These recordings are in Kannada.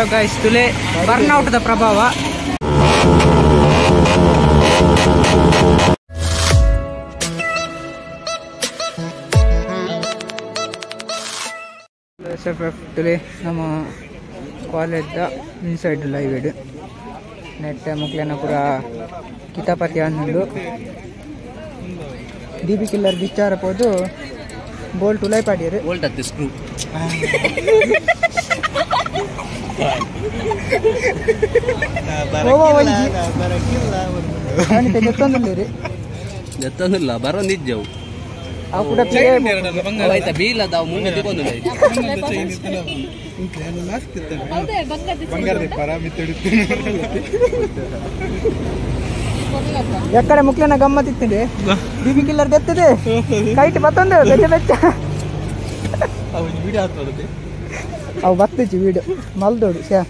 ಹಲೋ ಗೈಸ್, ತುಲೆ ಬರ್ನ್ಔಟ್ದ ಪ್ರಭಾವ. SFF ತುಲೆ ನಮ್ಮ ಕಾಲೇಜ್ದ ಇನ್ಸೈಡ್ ಲೈವ್ ಇಡು ನೆಟ್ ಮುಕ್ಲೇನ ಪೂರ ಕಿತಾಪತಿ ಅನ್ನೋದು DB ಕಿಲ್ಲರ್ ವಿಚಾರ ಪೋದು ಬೋಲ್ಟ್ ಉಲೈ ಪಾಡಿಯರು ಬೋಲ್ಟ್ ಅತ್ತೆ ಸ್ಕ್ರೂ ಎತ್ತೊಂದಿಲ್ಲ ಬರೋಂದಿದ್ದೆವು ಅವು ಕೂಡ ಆಯ್ತಾ ಬೀಲದ ಮುಂದೆ ತಗೊಂಡು ಎಕ್ಕಡೆ ಮುಕ್ಲೇನ ಗಮ್ಮತ್ ಇತ್ತಿದೆ DB ಕಿಲ್ಲರ್ ಗೆತ್ತದೆ ಕೈಟ್ ಮತ್ತೊಂದು ಬೆಚ್ಚ ಬೆಚ್ಚ ಅವು ಬತ್ತಿಚ್ಚು ವೀಡು ಮಲ್ದೋಡು ಸ್ಯಾ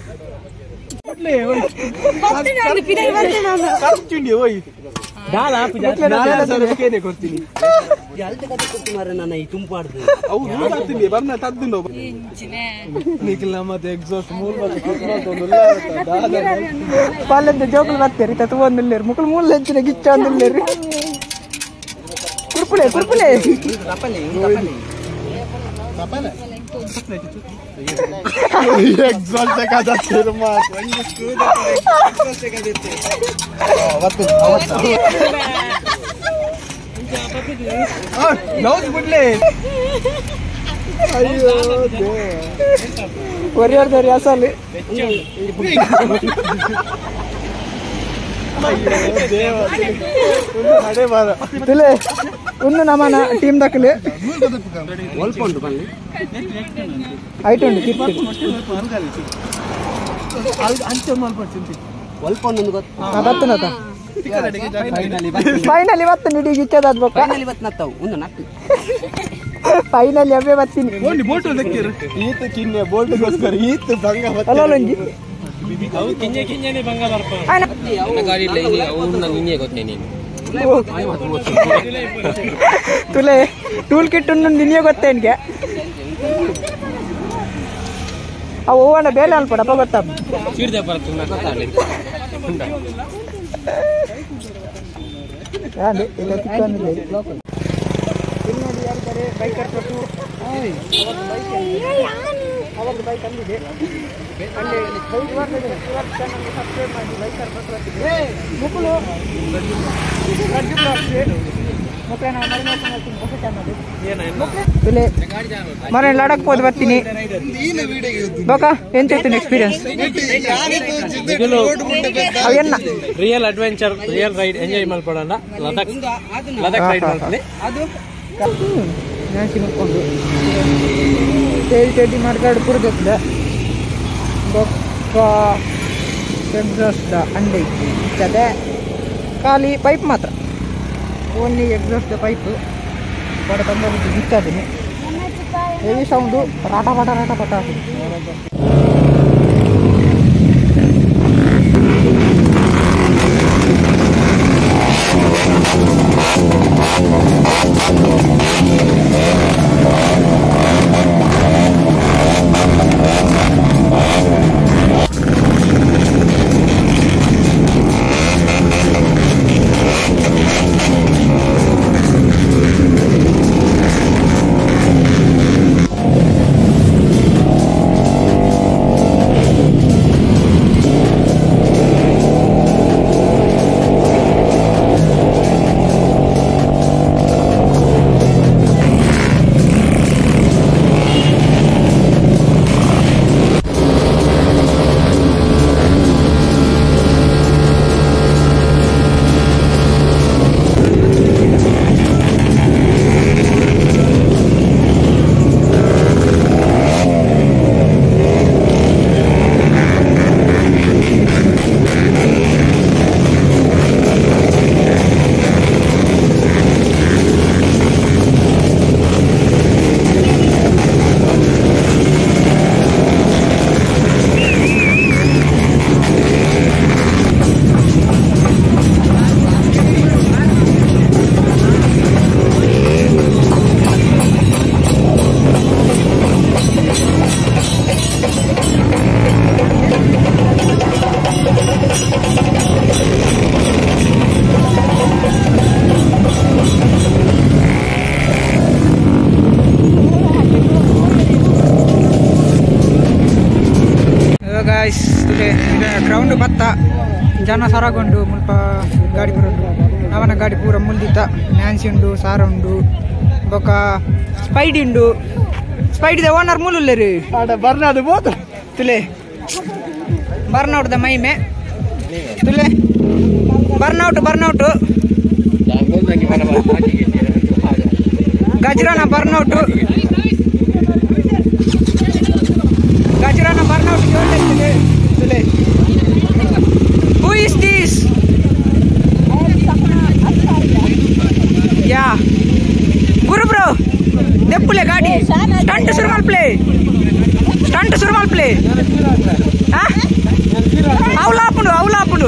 ಪಾಲೆಂದ ಜೋಕುಲು ಬರ್ತೀರಿ ತಗೊಂಡಿಲ್ಲೇರಿ ಮುಕ್ಕಳು ಮೂಲ ಹೆಚ್ಚಿನ ಗಿಚ್ಚ ಅಂದಿಲ್ಲೇರಿ ಕುರ್ಪುಳೆ ಕುರ್ಪುಳೆ ಒರಿಯಾರ್ದವ್ರಿ ಅಸಲು ತುಲೆ ಒಂದು ನಮ್ಮನ ಟೀಮ್ ದಕ್ಕಲು ಐಟುಂಡು ಬತ್ತನತ ಫೈನಲಿ ಬತ್ತನಿ ಇಡೀ ಗಿಚ್ಚದಾದ ಬೊಕ್ಕ ಫೈನಲಿ ಅವೇ ಬತ್ತೀನಿ ಅಲ್ಲೊಂಜಿ ತುಲೆ ಟೂಲ್ ಕಿಟ್ ನಿನ್ನೆ ಗೊತ್ತೇನ್ಗೆ ಅವು ಹೂವಣ್ಣ ಬೇಲೆ ಅನ್ಪಡಪ್ಪ ಗೊತ್ತಪ್ಪ ಬೈಕರ್ ಪ್ರಭು ಅವರದ್ದು ಬೈಕ್ ಅಂದಿದೆ ಅಲ್ಲಿ ಸಬ್ಸ್ಕ್ರೈಬ್ ಮಾಡಿ ಬೈಕರ್ ಪ್ರಭು ಮುಕ್ಕಳು ಮನೆ ಲಡಕ್ ಹೋದ್ ಬರ್ತೀನಿ ಬೋಕ ಏನ್ ಚೈತನ್ ಎಕ್ಸ್ಪೀರಿಯನ್ಸ್ ಅವೇನ real adventure real ride enjoy ಮಾಡ್ಕೊಳ್ಳೋಣ ಲದಾಖ್ ರೈಡ್ ಮಾಡ್ಕೊಳ್ಳಿ ಅದು ನಾಚಿ ಮಾಡ್ಕೊಂಡು ತೇಡಿ ಮಾಡ್ಕೊಂಡು ಪುರ್ಗತ್ತಿದೆ ಬೊಕ್ಕ ಎಕ್ಸಾಸ್ಟ್ ಅಂಡೆ ಇರ್ತದೆ ಖಾಲಿ ಪೈಪ್ ಮಾತ್ರ ಓನ್ಲಿ ಎಕ್ಸಾಸ್ಟ್ ಪೈಪ್ ಬಡ ತಂದು ಬಿಚ್ಚಾದೀನಿ ಹೆವಿ ಸೌಂಡು ರಾಟ ಪಟ ಗಾಯ್ಸ್ ಗ್ರೌಂಡ್ ಬತ್ತ ಜನ ಸರಗೊಂಡು ಮುಲ್ಪ ಗಾಡಿ ಬರೋದು ಅವನ ಗಾಡಿ ಪೂರ ಮುಲ್ದಿತ್ತ ನ್ಯಾನ್ಸಿ ಉಂಡು ಸಾರ ಉಂಡು ಬೊಕ ಸ್ಪೈಡಿ ಉಂಡು ಸ್ಪೈಡಿದ ಓನರ್ ಮೂಲುಲ್ಲೆ ರೀ ಬರ್ನಾದು ಬೋದು ತುಲೆ ಬರ್ನೌಟ್ದ ಮೈಮೆ ತುಲೆ ಬರ್ನೌಟ್ ಗಜ್ರಾನ ಬರ್ನೌಟ್ ತುಲೆ ಹೂ ಇಸ್ ದಿಸ್ ಯಾ ಗುರು ಬ್ರೋ ದೆಪ್ಪುಲೆ ಗಾಡಿ ಸ್ಟಂಟ್ ಸುರುಮಲ್ ಪ್ಲೇ అవులాపుడు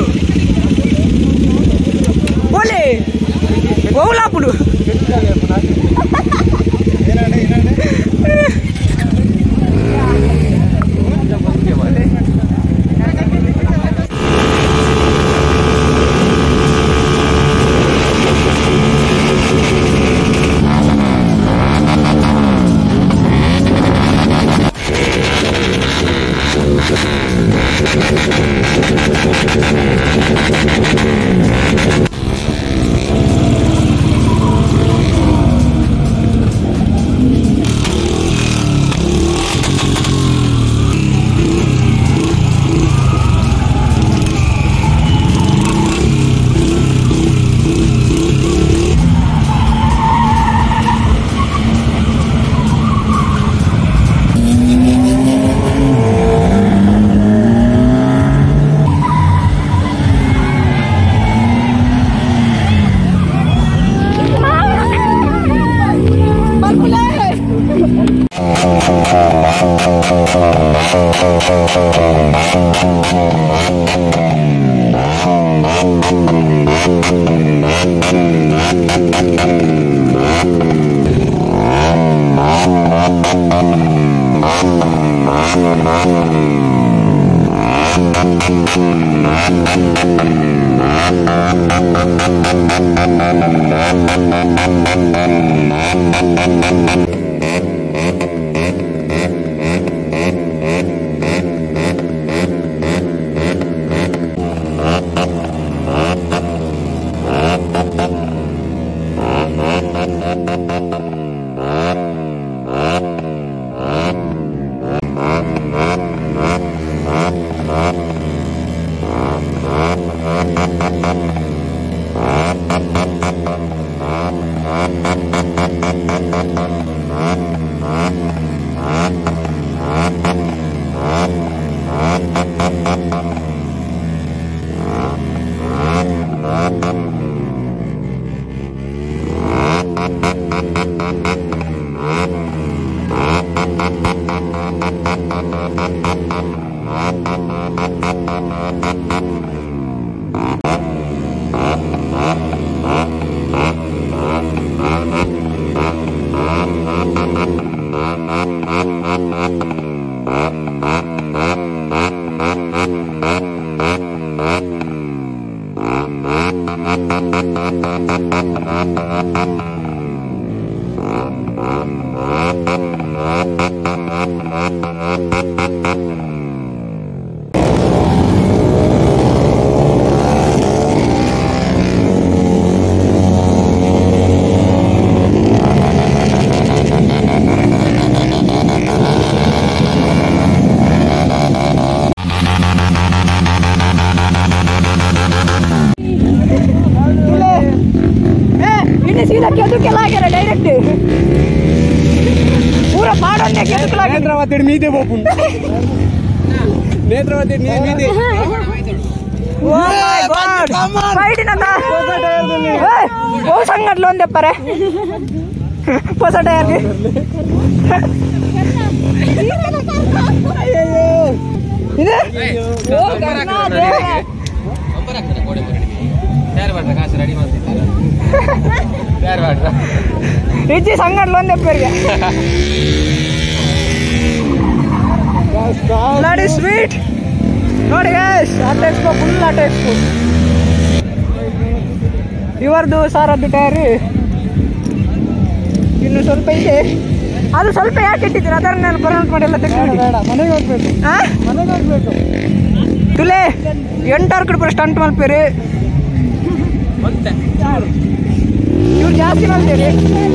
ఓలే ఓలాపుడు నేత్రవతి మీదే పోపు నేత్రవతి మీదే ఓ మై గాడ్ బయటినంత ఓ సంగట్లో ఉంది చెప్పరే ಹೊಸ ಟೈರ್ಗೆ ಇದೆ ರಿಚಿ ಸಂಗಡ್ಲು ಒಂದು ಎಪ್ಪರಿಗೆ ಬ್ಲಡಿ ಸ್ವೀಟ್ ನೋಡಿ ಗೈಸ್ ಆಟ ಎಕ್ಸ್ಪೋ ಫುಲ್ ಆಟ ಎಕ್ಸ್ಪೋ ಇವರದು ಸಾರದ್ದು ಟೈರ್ ಇನ್ನು ಸ್ವಲ್ಪ ಇದೆ ಅದು ಸ್ವಲ್ಪ ಯಾಕೆ ಇಟ್ಟಿದ್ದೀರಿ ಅದರ ನಾನು ಬರೋಣ ಮಾಡಿಲ್ಲ ಮನೆಗೆ ಹೋಗ್ಬೇಕು ಮನೆಗೆ ಹೋಗ್ಬೇಕು ತುಲೆ 8 ಕಡೆ ಬರೋ ಸ್ಟಂಟ್ ಮಲ್ಪೇರಿ ಇವ್ರು ಜಾಸ್ತಿ ಮಾಡ್ತೀರಿ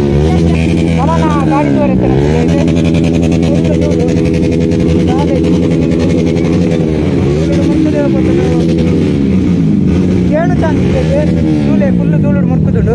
ಗಾಡಿ ಏನು ಚಂದ ತೂಲೆ ಫುಲ್ಲು ಧೂಳು ಮುರ್ಕುದುಂಡು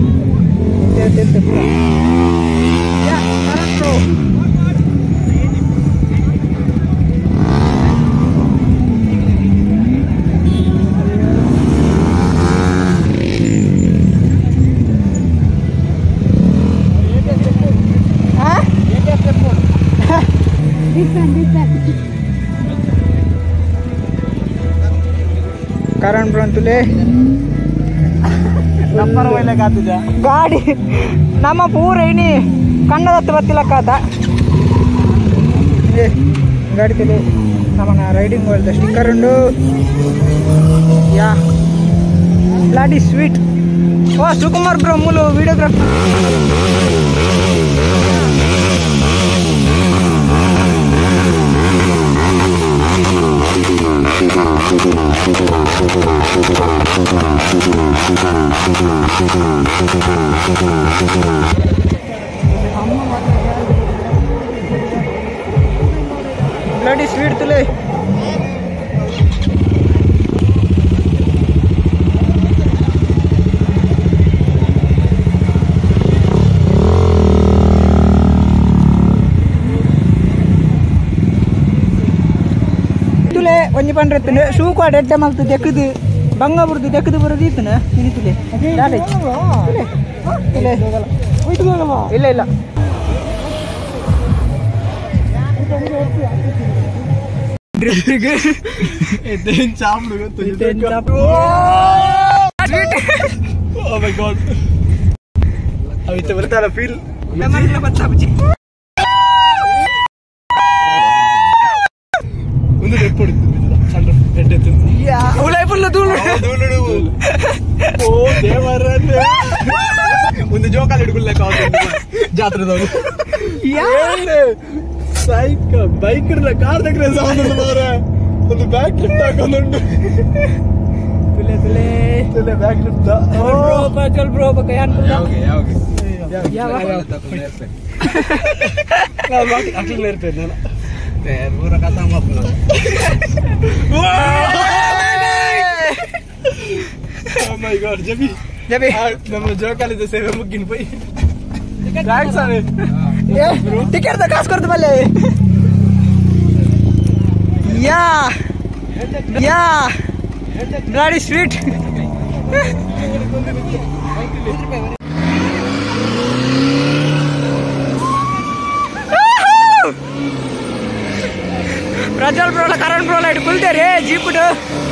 कारण तुले ಗಾಡಿ ನಮ್ಮ ಪೂರ ಇನಿ ಕಣ್ಣದತ್ತು ಬತ್ತಿಲಕ್ಕಾದ ಗಾಡಿ ತುಲೆ ನಮ್ಮನ್ನ ರೈಡಿಂಗ್ ಹೋಲ್ದ ಸ್ಟಿಕ್ಕರ್ ಉಂಡು yeah bloody sweet oh Sukumar bro ಮೂಲು ವಿಡಿಯೋಗ್ರಾಫರ್ ब्लडी स्वीट तुले ಒಂಜಿ ಪಂಡ್ರೆತ್ತನೆ ಶೂ ಕಾಡ್ ಎಡ್ಡೆ ಮಲ್ತು ದೆಕ್ಕದು ಬಂಗ ಬುರ್ದು ದೆಕ್ಕದು ಬರೋದು ಇತ್ತನ ಇನಿತುಲೆ ಇಲ್ಲ ಇಲ್ಲ ಬರ್ತಾರ ಫೀಲ್ ಒಂದು ಜೋಕಾಲಿ ಹಿಡ್ಕೊಳ್ಲಕ್ಕ ಜಾತ್ರೆದವ್ರು ಬೈಕ್ ಕಾರ್ దగ్గర ಒಂದು ಬ್ಯಾಕ್ ಲಿಫ್ಟ್ ಹಾಕೊಂಡುಂಟು ತುಲೆ ತುಲೆ ತುಲೆ ಬ್ಯಾಕ್ ಲಿಫ್ಟ್ ಚಲ್ ಬ್ರೋ ಅಟ್ಲ ಇರ್ತೇನೆ ನಾನು ಪೂರ ಕಥಾ ಮೈ ಗಾಡ್ ಜಬಿ ಜಬಿ ನಮ್ಮ ಜೋಕಾಲಿದ ಸೇವೆ ಮುಗ್ಗಿನ ಪೈ ಥ್ಯಾಂಕ್ಸ್ ಅರೆ ಟಿಕೆಟ್ ದ ಕಾಸು ಕೊಡ್ತು ಬಲ್ಲೆ yeah yeah bloody sweet Prajwal ಬ್ರೋಲ ಕರಣ್ ಬ್ರೋಲ ಇಟ್ಟು ಕುಲ್ತೇರಿ ಜೀಪ್ಡು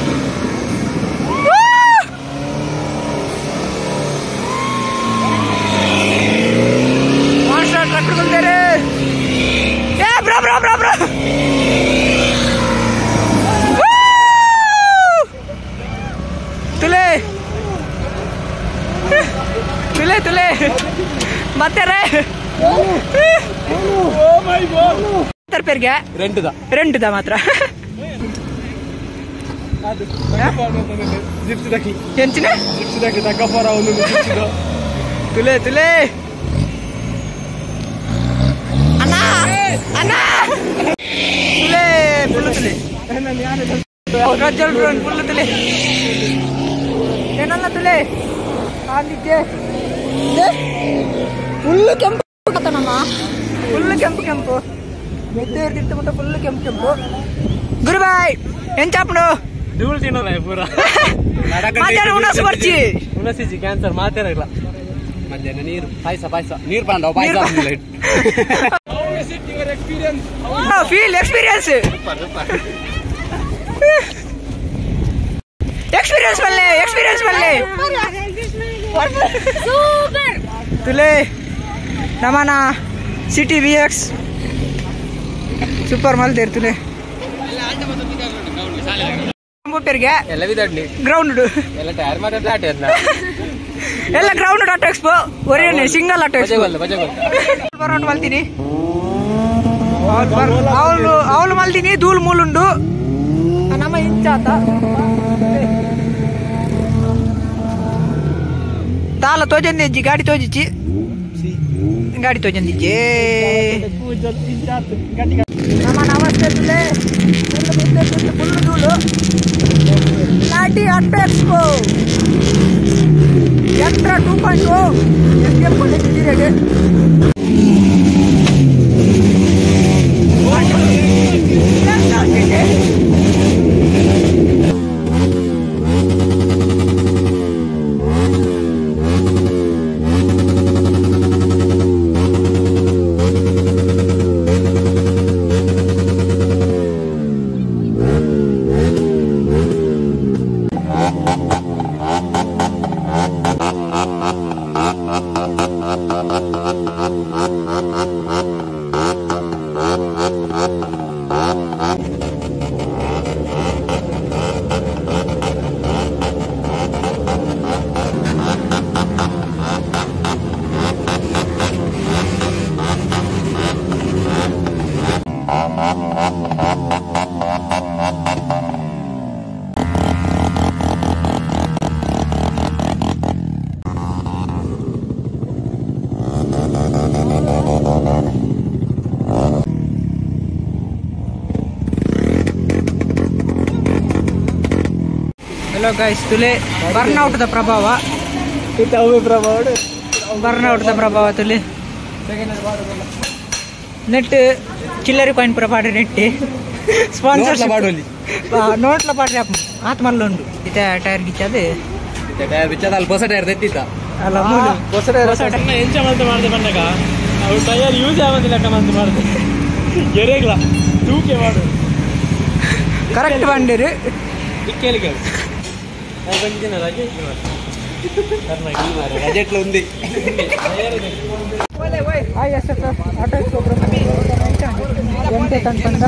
ಮಾಸ್ಟರ್ ಟ್ರಕ್ ಕುಲ್ತೇರಿ ಏ ಬ್ರೋ ಬ್ರೋ ಬ್ರೋ ಬ್ರೋ ತುಲೆ ತುಲೆ ತುಲೆ ಮತ್ತೆ ರೇ ಓ ಮೈ ಗಾಡ್ ಪೇರ್ಗೆ ರೆಂಟ್ದ ಮಾತ್ರ ತುಲೆ ತುಲೆ ಅಣ್ಣ ಅಣ್ಣ ತುಲೆ ಫುಲ್ ತುಲೆ ಪ್ರಜ್ವಲ್ ಬ್ರೋ ಫುಲ್ ತುಲೆ ಏನಲ್ಲ ತುಲೆ ಆಗಿದ್ದೆ ಫುಲ್ ಕೆಂಪು ನಮ್ಮ ಫುಲ್ ಕೆಂಪು ಕೆಂಪು ಎದ್ದು ಮುಟ್ಟ ಫುಲ್ ಕೆಂಪು ಕೆಂಪು ಗುರುಬಾಯ್ ಏನ್ ಚಾಪಡು ಧೂಳು ತಿನ್ನೋಲ್ಲ ಪೂರ ಉಣಸು ಬರ್ಚಿ ಉಣಸಿಜಿ ಕ್ಯಾನ್ಸರ್ ಮಾತೇನಿಲ್ಲ ಮಧ್ಯಾಹ್ನ ನೀರು ಪಾಯಸ ಪಾಯಸ ನೀರು ಪಾಂಡವ ಪಾಯಸ ಫೀಲ್ ಎಕ್ಸ್ಪೀರಿಯನ್ಸ್ ಎಕ್ಸ್ಪೀರಿಯನ್ಸ್ ಬಲ್ಲೆ ಎಕ್ಸ್ಪೀರಿಯನ್ಸ್ ಬಲ್ಲೆ ತುಲೆ ನಮನ ಸಿಟಿ ವಿಎಕ್ಸ್ ಸೂಪರ್ ಮಾಲ್ ತೆರ್ತುಲೆ ಪೇರ್ಗೆ ಎಲ್ಲ ವಿದಡ್ಲಿ ಗ್ರೌಂಡ್ ಎಲ್ಲ ಟೈರ್ ಮಾತ್ರ ಫ್ಲಾಟ್ ಎಲ್ಲ ಗ್ರೌಂಡ್ ಆಟೋ ಎಕ್ಸ್ಪೋ ಒರಿಯನೆ ಸಿಂಗಲ್ ಆಟೋ ಎಕ್ಸ್ಪೋ ಬರೋಣ ಮಲ್ತೀನಿ ಅವಳು ಮಲ್ತೀನಿ ಧೂಳು ಮೂಲುಂಡು ನಮ್ಮ ಇಂಚಾತ ತಾಲ ತೋಜಂದಿ ಗಾಡಿ ತೋಜಿಚ್ಚಿ ಗಾಡಿ ತೋಜಂದಿಜ್ಜೆ ನಮ್ಮ ನಮಸ್ತೆ ಫುಲ್ ಧೂಳು ನಾಟಿ ಆಟೋ ಎಕ್ಸ್ಪೋ ಯಂತ್ರ 2.0 ಹಲೋ ಗೈಸ್ ತುಲೆ ಬರ್ನೌಟ್ದ ಪ್ರಭಾವ ತುಲೆ ನೆಟ್ ಚಿಲ್ಲರಿ ಕಾಯಿನ್ ಪುರ ಪಾಡ್ರೆ ನೆಟ್ಟಿ ಸ್ಪಾನ್ಸರ್ಶಿಪ್ ನೋಟ್ಲ ಪಾಡ್ರೆ ಆತ್ಮಲ್ಲ ಉಂಡು ಇತ ಟೈರ್ ಗಿಚ್ಚದೆ ಟೈರ್ ಬಿಚ್ಚದ ಅಲ್ಲಿ ಹೊಸ ಟೈರ್ ತೆತ್ತಿದ್ದ ಅಲ್ಲ ಹೊಸ ಟೈರ್ ಎಂಚ ಮಂತ್ ಮಾಡಿದೆ ಬಂದಾಗ ಅವ್ರು ಟೈರ್ ಯೂಸ್ ಆಗೋದಿಲ್ಲ ಮಂತ್ ಮಾಡಿದೆ ಎರೆಗ್ಲ ತೂಕೆ ಮಾಡು ಕರೆಕ್ಟ್ ಬಂದಿರಿ ಕೇಳಿ రజెట్లో ఉంది ఆటో ಎಂಟೆ ತನಕ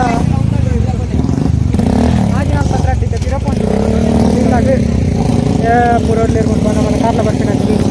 ಆಜಿನ ಪತ್ರ ತಿರಪೊಂದು ಪುರೋಡ್ಲೇರ್ಕೊಂಡು ಬಂದ మన కార్ల బస్సు